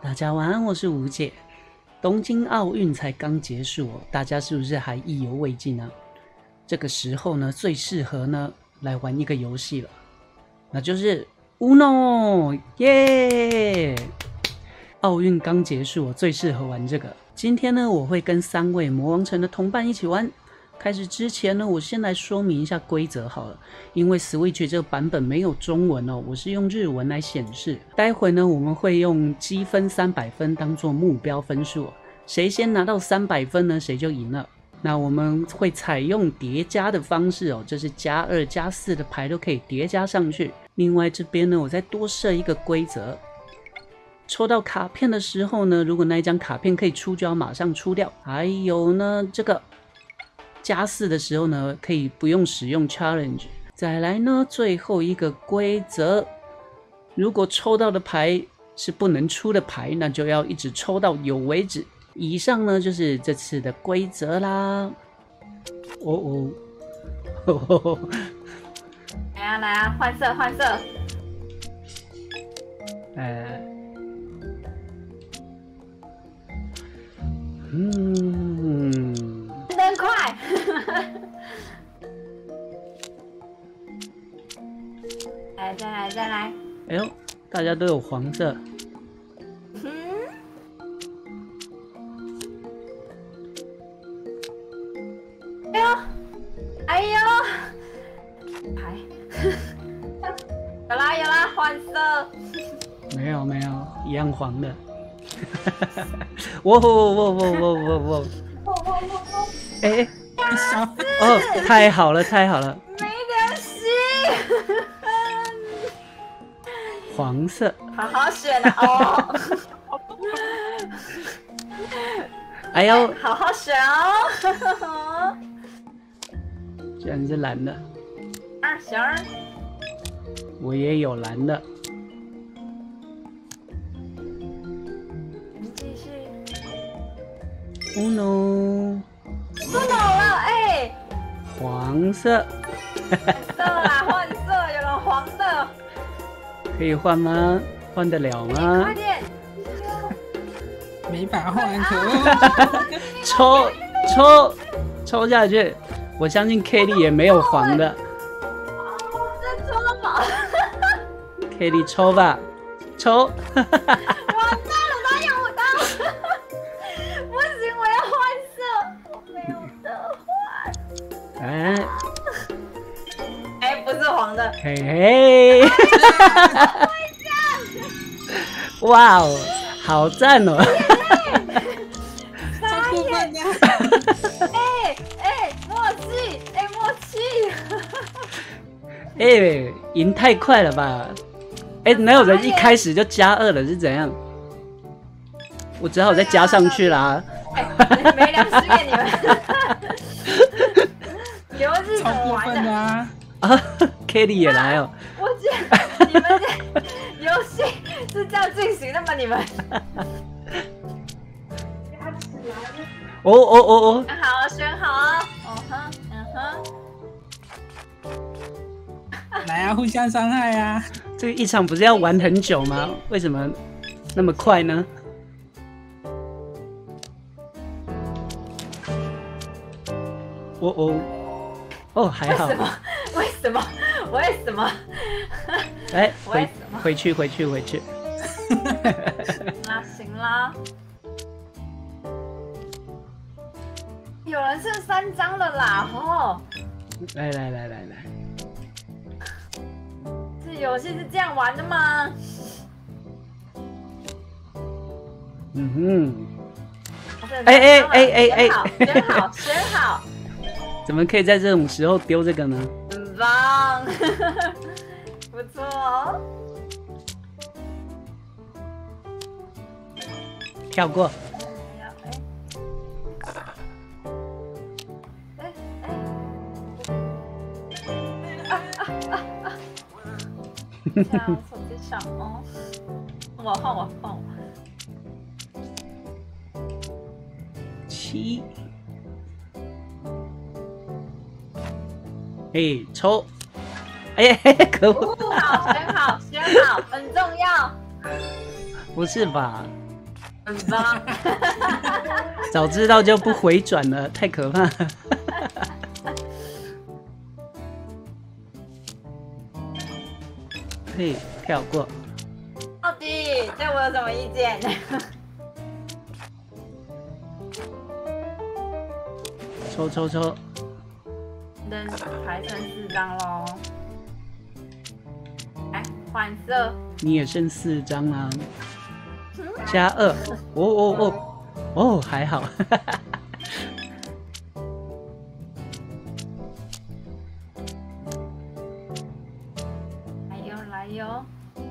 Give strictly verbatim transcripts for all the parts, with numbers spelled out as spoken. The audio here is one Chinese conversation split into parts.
大家晚安，我是吴姐。东京奥运才刚结束哦，大家是不是还意犹未尽呢？这个时候呢，最适合呢来玩一个游戏了，那就是 Uno， 耶！奥运刚结束，我最适合玩这个。今天呢，我会跟三位魔王城的同伴一起玩。开始之前呢，我先来说明一下规则好了。因为 Switch 这个版本没有中文哦，我是用日文来显示。待会呢，我们会用积分三百分当做目标分数，谁先拿到三百分呢，谁就赢了。那我们会采用叠加的方式哦，这是加二、加四的牌都可以叠加上去。另外这边呢，我再多设一个规则。抽到卡片的时候呢，如果那一张卡片可以出，就要马上出掉。还有呢，这个加四的时候呢，可以不用使用 challenge。再来呢，最后一个规则，如果抽到的牌是不能出的牌，那就要一直抽到有为止。以上呢就是这次的规则啦。哦哦， 来啊来啊，换色换色。 呃，嗯， 真快。来，再来，再来。 哎呦，大家都有黄色。 嗯。哎呦，哎呦，牌。有啦有啦，换色。 没有没有，一样黄的。哇哇哇哇哇哇哇！哎，哦，太好了太好了， 没联系。 黄色， 好好选啊！哦， 哎呦， 好好选哦！ 居然是蓝的， 二行儿， 我也有蓝的。 继续。 Uno， 不懂了，哎， 黄色， 色啦，换色，有人黄的， 可以换吗？换得了吗？ 快点！ 没法换，可恶！ 抽抽抽下去，我相信 Kelly 也没有黄的。 这抽了吧 Kelly 抽吧，抽。 完蛋了，哪有我的？不行，我要换色，我没有得换。 哎哎，不是黄的。 嘿嘿，哇哦，好赞哦！ 超过分的！ 哎哎，默契，哎默契。 哎，赢太快了吧？哎，哪有人一开始就加二了？是怎样？我只好再加上去啦。 哎，没良心耶你们！游戏怎超过么玩的？ 分的啊！ 啊 ，Kelly 也来哦。 我觉得你们这游戏是这样进行的吗？你们？ 哦哦哦哦， 选好，选好啊！嗯哼，嗯哼。 来啊，互相伤害啊！ 这个一场不是要玩很久吗？为什么那么快呢？哦哦，哦还好为。什么？为什么？为什么？ 哎，回为什么回去回去回去。 那行啦。有人剩三张了啦！哦， 来来来来来， 这游戏是这样玩的吗？ 嗯哎哎哎哎哎选好，选好，选好， 哼，怎么可以在这种时候丢这个呢？ 很棒，不错哦。 跳过。 哎哎哎啊啊啊啊！在我手机上哦，换我换我换我。 七，哎，抽，哎，可恶！ 好，选好，选好，很重要。 不是吧？ 很棒。 早知道就不回转了，太可怕了。可以跳过。 到底对我有什么意见？ 抽抽抽， 人排成四张喽。来换色， 你也剩四张啦，加二。哦哦哦，哦还好。 来哟来哟。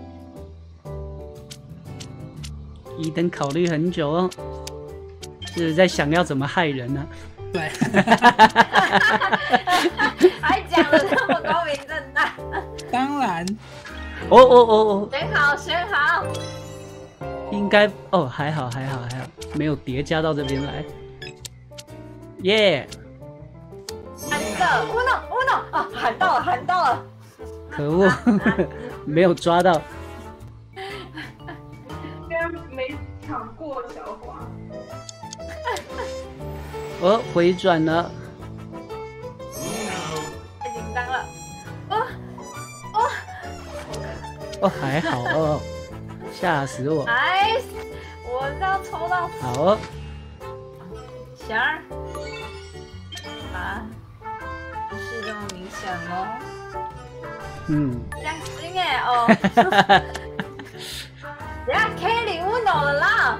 伊登考虑很久哦，是在想要怎么害人呢、啊？ 对， 还讲的那么光明正大。 当然， 哦哦哦哦， 选好选好。 应该哦还好还好还好，没有叠加到这边来。耶、 喊色，uno uno 啊，喊到了喊到了。 可恶，没有抓到。 应该没抢过小华。 哦，回转了。 太紧张了。哦哦， 哦，还好哦，吓死我。 哎，我是要抽到好哦， 弦儿。啊，不是这么明显喽。 嗯， 两星哎哦。等下 K 零 uno 了啦。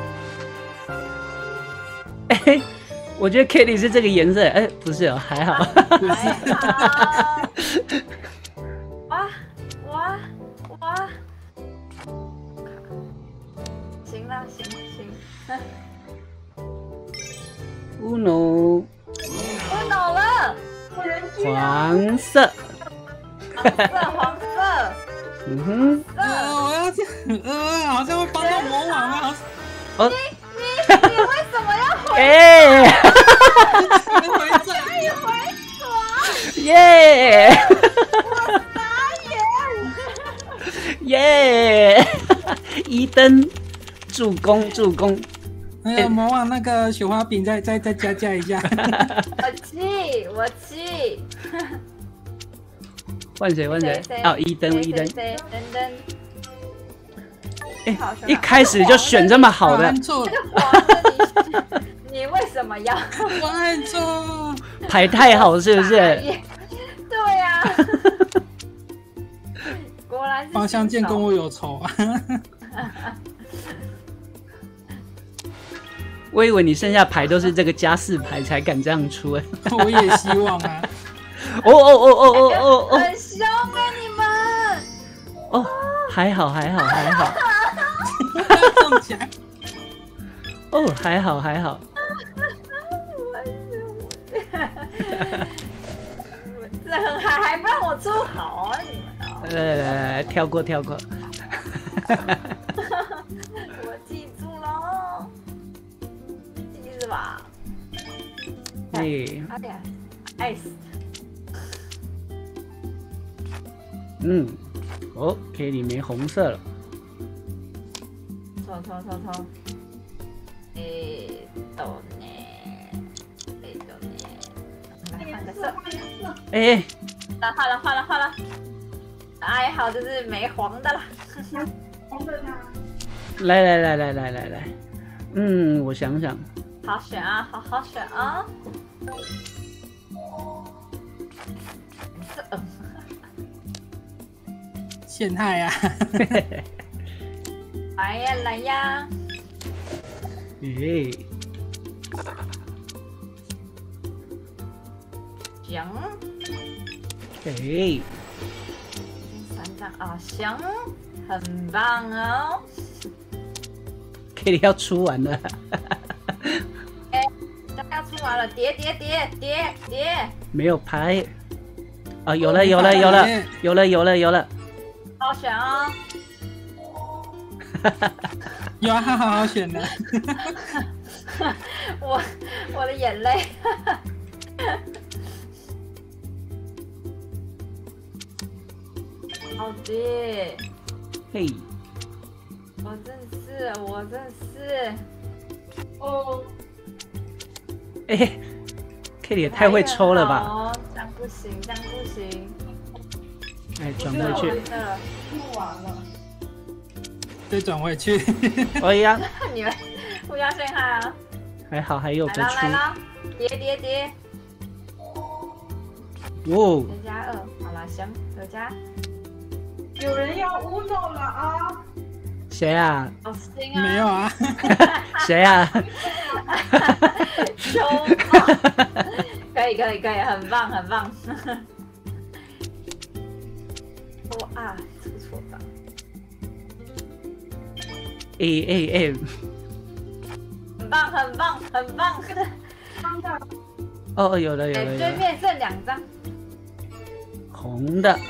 哎，我觉得 Kitty 是这个颜色，哎，不是哦，还好。 还好。哇哇哇！行了行行。 Uno 我懂了。 黄色， 黄色黄色。 嗯哼， 呃，我要这样，呃，好像会帮到魔王啊， 哦， 你你为什么要回哎， 回转， 你回转？ 耶， 我傻眼。 耶，伊登助攻助攻， 那个魔王那个雪花饼再再再加加一下， 我气我气。 换谁换谁？哦，伊登伊登， 谁登登。 哎，一开始就选这么好的按，错， 这个黄的你你为什么要？ 我按错， 牌太好是不是？ 对呀、啊。果然是方向键跟我有仇啊！ 我以为你剩下牌都是这个加四牌才敢这样出哎。 我也希望啊。 哦哦哦哦哦哦哦很凶哎、你们。 哦，还好还好还好。 中奖。 哦，还好还好。 这很还还不让我出好啊你们啊！ 来来来，跳过跳过。 我记住了，记是吧？ 哎， 哎呀，爱死！ 嗯，哦 ，K 里面红色了。 抽抽抽抽，诶，豆呢？诶，豆呢？来换个色， 哎， 来换了换了换了，还好就是没黄的了。 红的它。 哎来来来来来来来，嗯，我想想， 好选啊，好好选啊！色， 陷害啊！ 来呀来呀！ 哎， 行， 哎， 三张啊，行，很棒哦。 K 里要出完了。 这要出完了，叠叠叠叠叠， 没有牌。啊，有了有了有了有了有了有了。 好选哦。 有啊，他好好选的。 我我的眼泪。好的， 嘿， 我真是是，我真是， 哦， 哎 ，Kitty 也太会抽了吧！ 哦，这样不行，这样不行。 哎，转回去。 不玩了。 再转回去。 哎呀， 你们互相陷害啊！ 还好还有来了来个出。 了，叠叠叠， 哦， 叠加二，好了，行，有加。 有人要乌诺了啊！ 谁啊？ 好心啊！ 没有啊， 谁啊？ 凶啊！可以可以可以，很棒很棒。我啊，出错吧。 哎哎哎， 很棒很棒很棒。 刚的哦，有了有哎，对了有了， 面剩两张。 红的。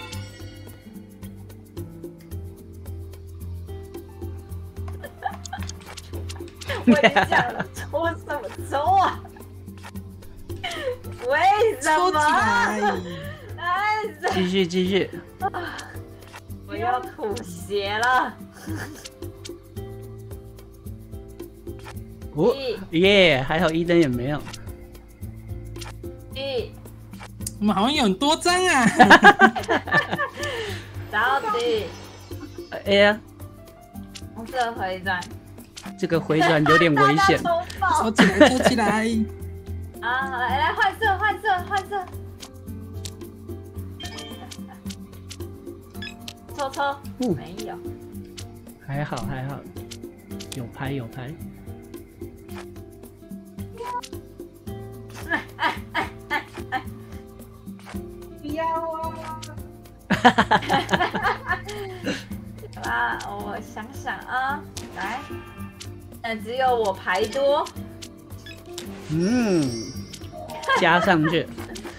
我已经讲了，抽什么抽啊？为什抽起么？ 来。 哎， 继续继续。 我要吐血了！ 哦一耶，还好一灯也没有。 一， 我们好像有很多张啊。 到底哎呀， 红色回转， 这个回转有点危险。 大家抽爆抽起来，抽起来。 啊！来来换色换色换色，抽抽嗯没有， 还好还好，有牌有牌。 不要啊！ 好啦，我想想啊，来，但只有我牌多， 嗯，加上去。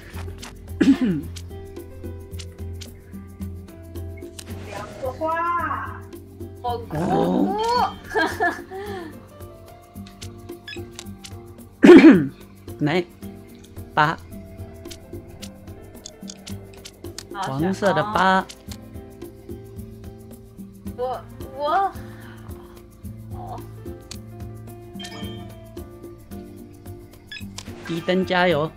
两个花， 我哭。 哦来，八， 好黄色的选哦八。 我我哦， 一灯加油！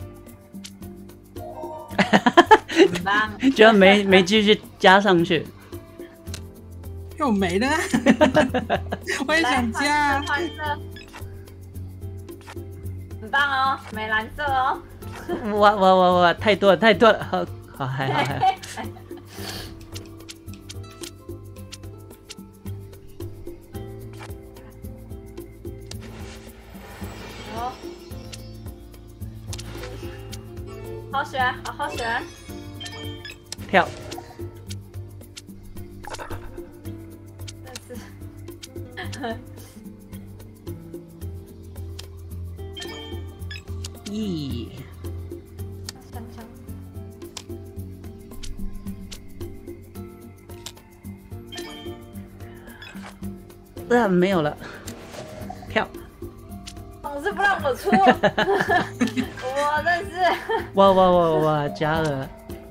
很棒！ 居然没没继续加上去。 又没了。我也来想加。 换色，换色很棒哦，没蓝色哦。 哇哇哇哇！太多了太多了，好，好还好还好。 哦，好选，好好选。 跳。 但是， 咦， 想想， 啊没有了，跳。 总是不让我出，我真是。 哇哇哇哇！加了。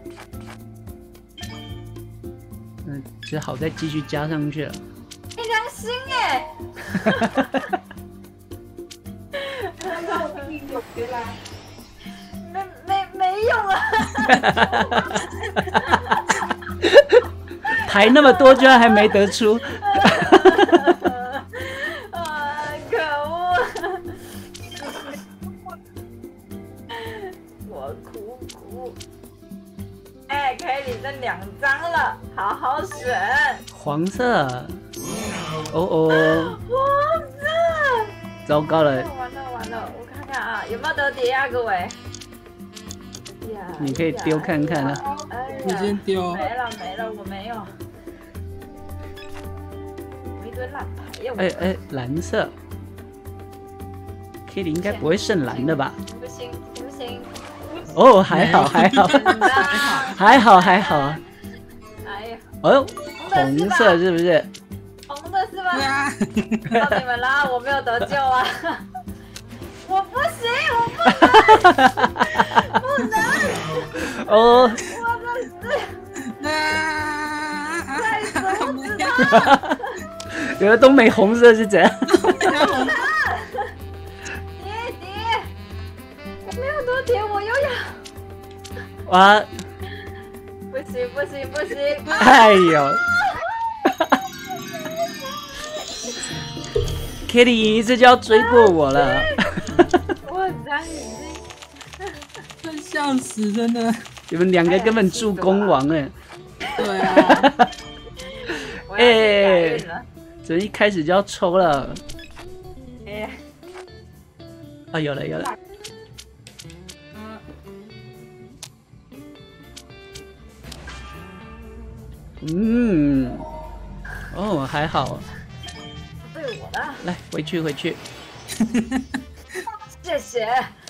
嗯，只好再继续加上去了。 没良心哎！ 看到我弟弟回来， 没没没用啊！ 牌那么多，居然还没得出。 啊，可恶！我苦苦。哎，可以领剩两张了，好好选。 黄色。哦哦， 黄色。 糟糕了， 完了完了，我看看啊，有没有得叠啊，各位？呀你可以丢看看啊。 哎呀你先丢。 没了没了，我没有。我一堆烂牌呀！我哎哎，蓝色。Kitty 应该不会剩蓝的吧？ 不行不行， 哦，还好还好真的。 还好还好。 哎呀， 哦，红色是不是？ 红的是吧？ 对啊。 到你们啦，我没有得救啊！我不行，我不能，不能， 哦， 我真是啊！ 太阻止他。 有的都没红色是怎样？ 叠叠，我没有多叠，我又要。 哇！ 不行不行不行！ 哎呦 ，Kitty 这就要追过我了。 我张眼睛， 真笑死，真的。 你们两个根本助攻王哎！ 对啊， 我要去改运了。 这一开始就要抽了。 哎， 啊，有了有了。嗯，哦，还好。 对我的， 来，回去回去。 谢谢。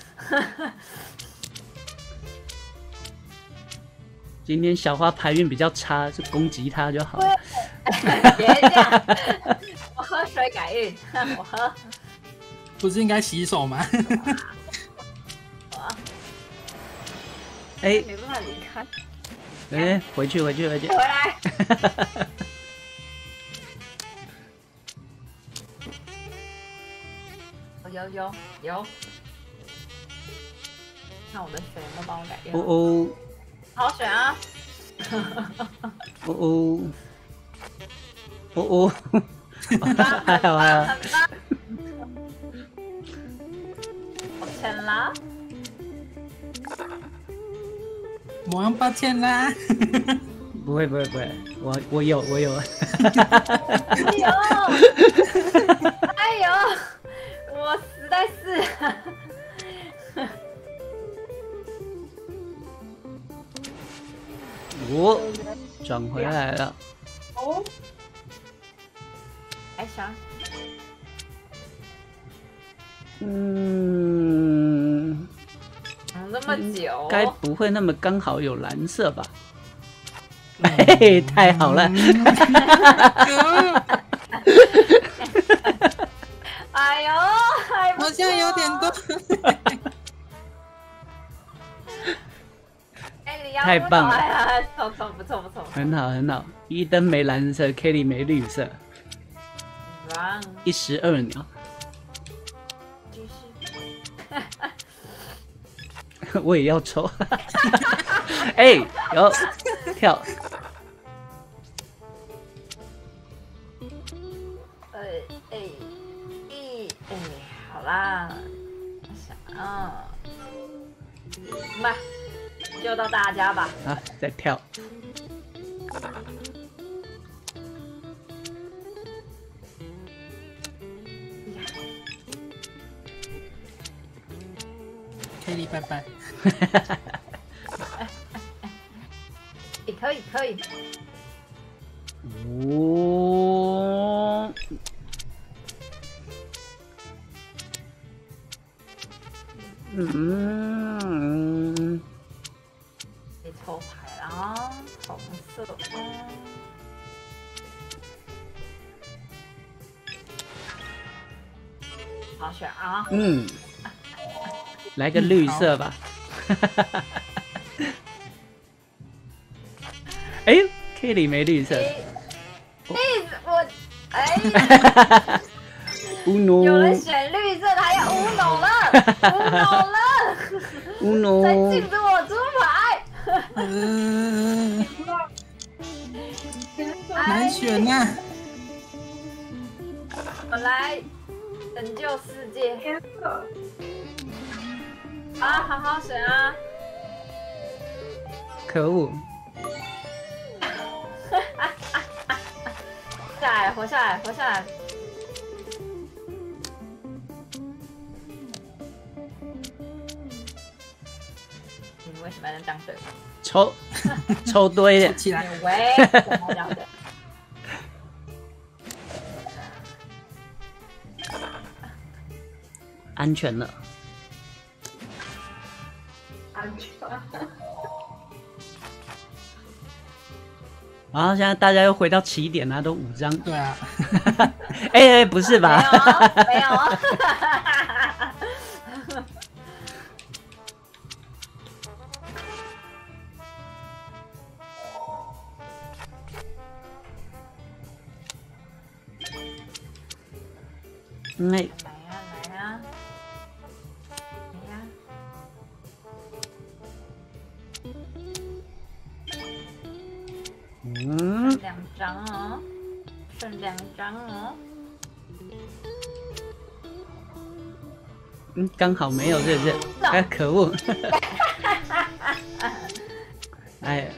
今天小花牌运比较差，就攻击她就好了。 别这样，我喝水改运，我喝。 不是应该洗手吗？ 哎没办法离开， 哎，回去回去回去回。来。有有有，看我的水有没有帮我改运？ 哦哦好好选啊！ 哦哦哦哦，还好还好。 抱歉啦， 莫抱歉啦。 不会不会不会，我我有我有。 哎呦，哎呦，我实在是。 我转回来了。 哦， 还想嗯， 等那么久， 该不会那么刚好有蓝色吧？嘿嘿，太好了！ 哎呦，还不好像有点多。 哎，你要太棒了哎呀，不错不错不错， 很好很好，一灯没蓝色 ，Kelly 没绿色， 棒， 一石二鸟。 继续。 我也要抽。哎，有跳。 哎哎一哎，好啦，想啊，来，就到大家吧。 啊，再跳。 K 里拜拜。 也可以可以， 哦，嗯， 你抽牌啦，红色哦。好选啊！ 嗯，来个绿色吧。哎，Kelly 没绿色。 哎，我哎， 乌有人诺， 选绿色的，还有乌龙了，乌龙了， 乌在诺， 禁止我出牌。 嗯， 哎难选呐。 我来拯救世界天色， 啊！好好选啊！ 可恶！ 下来，活下来，活下来！你们为什么要当队友？ 抽抽多一点。 起来。 喂，怎么样的？ 安全了。 安全。 然后现在大家又回到起点啦，都五张。 对啊。 哎哎，不是吧？ 没有，没有。 哎， 来呀来呀，来呀！ 嗯， 两张哦，剩两张哦。 嗯，刚好没有，是不是？哎，可恶！哎呀，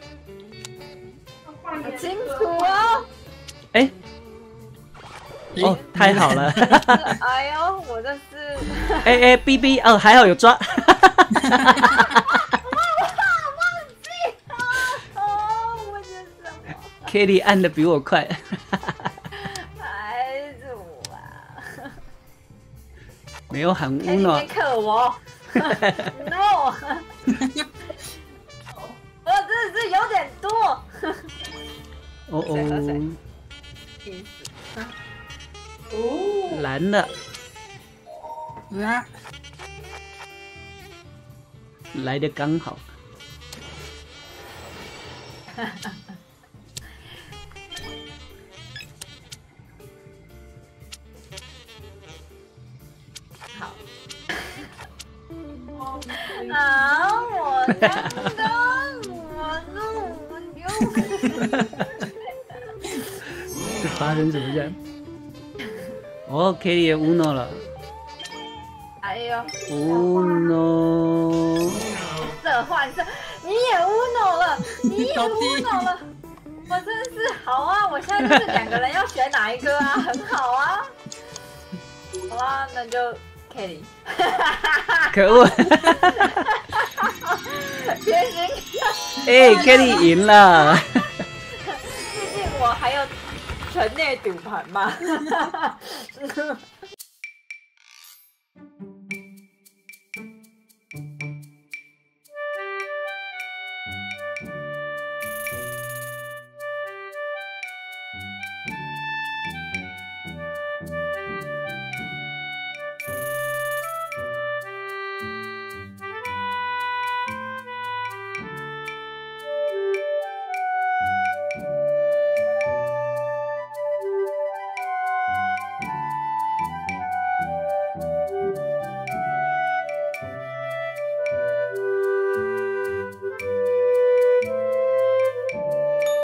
换颜色清楚哦。 哎，哦，太好了！ 哎呦，我这是哎哎，B B， 哦，还好有抓。 哦，我这什么？ Kitty 按的比我快。 孩子啊！ 没有喊哎， 乌呢你别。克我！No！ 我真的是有点多。 哦哦， 意思。 哦， 蓝的， 啊， 来的刚好。 好。啊！我刚刚我弄丢。 这发生什么事？哦 ，Kitty 也 Uno 了哎呦， ，Uno， 这换色，你也 Uno 了，你也 Uno 了，我真是好啊！我现在就是两个人要选哪一个啊？很好啊。好啦，那就 Kitty。 可恶！ 贴心。 哎，Kitty 赢了。 毕竟我还有城内赌盘嘛。